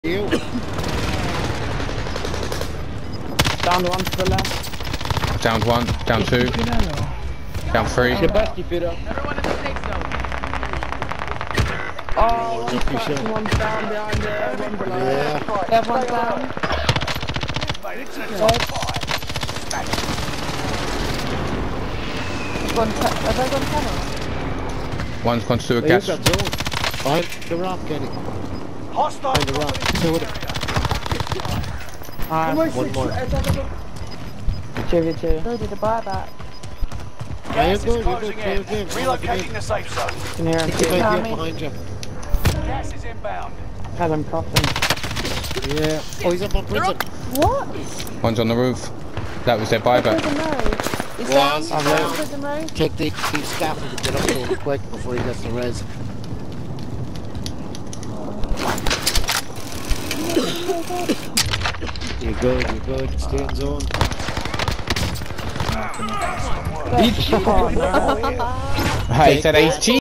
You. Down one to the left. Down one, down two, down three. The best defeater. Everyone in the safe zone. Oh, one's down behind there, one below. Yeah. They have one down. Have they gone tunnel? One's gone to a They gas. use that zone. Behind the rock, Kenny. Hostile. Behind the rock. Two of them. One more. 2v2. Who did a buyback? Gas You're is good, closing you're in. good. Relocating the safe zone. Can hear him It's too. behind you, behind you. Gas is inbound. Had him coughing. Yeah. Oh, he's up on prison. What? One's on the roof. That was their buyback. Prison Road. He's Well, down. I'm He's down down. Prison Road. Take the scaffold and get up to him quick before he gets the res. You're good. Stay in zone. Oh, no. Hey, said HG.